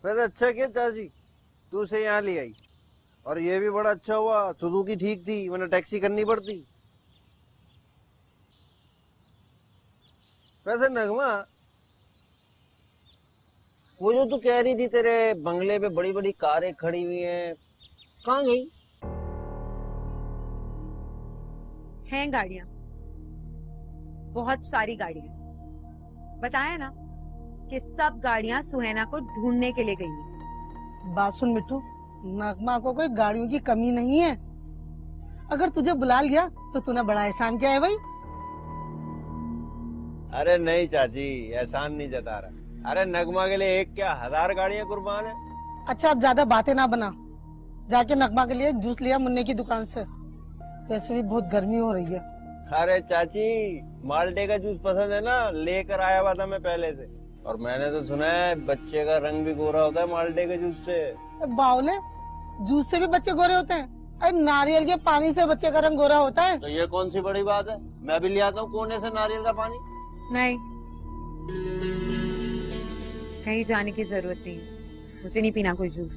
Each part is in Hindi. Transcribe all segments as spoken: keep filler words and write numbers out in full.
वैसे अच्छा किया चाची तू उसे यहाँ ले आई, और ये भी बड़ा अच्छा हुआ सुजुकी ठीक थी, वरना टैक्सी करनी पड़ती। वैसे नगमा, वो जो तू कह रही थी तेरे बंगले पे बड़ी बड़ी कारें खड़ी हुई हैं, कहाँ गई? हैं गाड़ियां, बहुत सारी गाड़ियां। बताया ना कि सब गाड़ियां सुहेना को ढूंढने के लिए गई थी। बात सुन मिट्टू, नगमा को कोई गाड़ियों की कमी नहीं है। अगर तुझे बुला लिया तो तूने बड़ा एहसान किया है भाई। अरे नहीं चाची, एहसान नहीं जता रहा। अरे नगमा के लिए एक क्या हजार गाड़ियां कुर्बान है। अच्छा अब ज्यादा बातें ना बना, जाके नगमा के लिए जूस लिया मुन्ने की दुकान से। वैसे भी बहुत गर्मी हो रही है। अरे चाची, माल्टे का जूस पसंद है ना, लेकर आया हुआ था मैं पहले से। और मैंने तो सुना है बच्चे का रंग भी गोरा होता है माल्टे के जूस से। बावले, जूस से भी बच्चे गोरे होते हैं? अरे नारियल के पानी से बच्चे का रंग गोरा होता है। तो ये कौन सी बड़ी बात है, मैं भी ले आता हूँ कोने से नारियल का पानी। नहीं, कहीं जाने की जरूरत नहीं, मुझे नहीं पीना कोई जूस।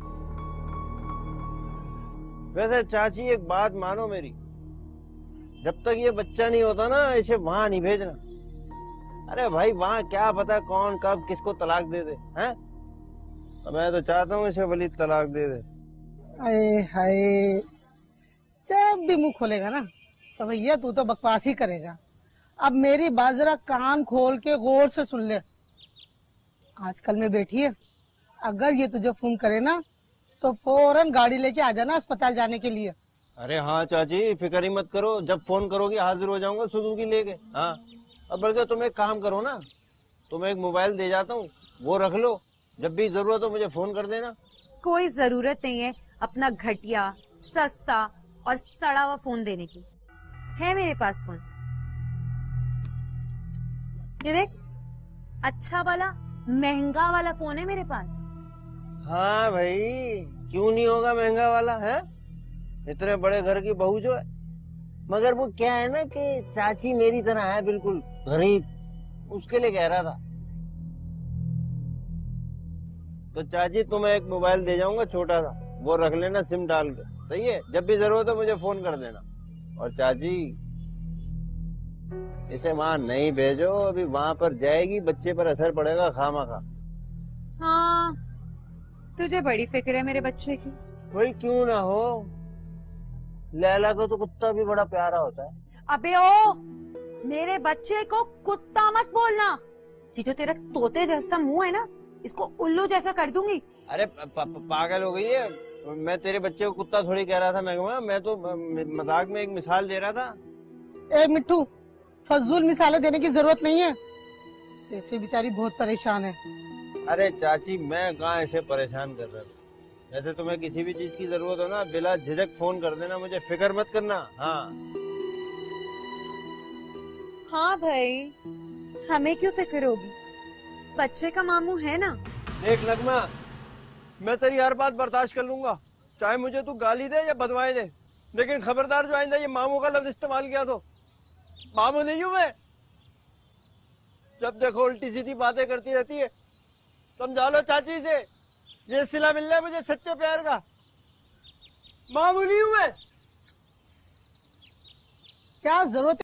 वैसे चाची एक बात मानो मेरी, जब तक ये बच्चा नहीं होता ना इसे वहां नहीं भेजना। अरे भाई वहां क्या पता कौन कब किसको तलाक दे दे, हैं? तो मैं तो चाहता हूँ इसे वली तलाक दे दे। अरे हाय, जब भी मुंह खोलेगा ना तो भैया तू तो बकवास ही करेगा। अब मेरी बात जरा कान खोल के गौर से सुन ले। आजकल में बैठी है, अगर ये तुझे फोन करे ना तो फौरन गाड़ी लेके आ जाना अस्पताल जाने के लिए। अरे हाँ चाची, फिक्र ही मत करो, जब फोन करोगी हाजिर हो जाऊंगा सुजुकी लेके। हाँ, अब बल्कि तुम एक काम करो ना, तुम्हें एक मोबाइल दे जाता हूँ, वो रख लो, जब भी जरूरत हो मुझे फोन कर देना। कोई जरूरत नहीं है अपना घटिया, सस्ता और सड़ा हुआ फोन देने की। है मेरे पास फोन, ये देख, अच्छा वाला महंगा वाला फोन है मेरे पास। हाँ भाई, क्यों नहीं होगा महंगा वाला, है? इतने बड़े घर की बहू जो है। मगर वो क्या है ना कि चाची मेरी तरह है, बिल्कुल गरीब, उसके लिए कह रहा था। तो चाची तुम्हें एक मोबाइल दे जाऊंगा छोटा सा, वो रख लेना सिम डाल के, सही है? जब भी जरूरत हो मुझे फोन कर देना। और चाची इसे वहां नहीं भेजो, अभी वहां पर जाएगी बच्चे पर असर पड़ेगा खामा खा। हाँ, तुझे बड़ी फिक्र है मेरे बच्चे की। वही क्यों ना हो, लैला को तो कुत्ता भी बड़ा प्यारा होता है। अबे ओ, मेरे बच्चे को कुत्ता मत बोलना। ये जो तेरा तोते जैसा मुंह है ना, इसको उल्लू जैसा कर दूंगी। अरे प, प, पागल हो गई है, मैं तेरे बच्चे को कुत्ता थोड़ी कह रहा था नगमा, मैं तो मजाक में एक मिसाल दे रहा था। ए मिट्टू, फजूल मिसालें देने की जरूरत नहीं है, ऐसे बेचारी बहुत परेशान है। अरे चाची मैं कहाँ ऐसे परेशान कर रहा था, वैसे तुम्हें किसी भी चीज की जरूरत हो ना बिला झिझक फोन कर देना, मुझे फिक्र मत करना। हाँ हाँ भाई, हमें क्यों फिक्र होगी, बच्चे का मामू है ना। देख नगमा, मैं तेरी हर बात बर्दाश्त कर लूंगा, चाहे मुझे तू गाली दे या बदवाएं दे, लेकिन खबरदार जो आइंदा ये मामू का लफ्ज इस्तेमाल किया तो। मामू नहीं हूं मैं, जब देखो उल्टी सीधी बातें करती रहती है। समझा लो चाची से, ये सिला मिल रहा है मुझे सच्चे प्यार का। मामू नहीं हूं मैं। क्या जरूरत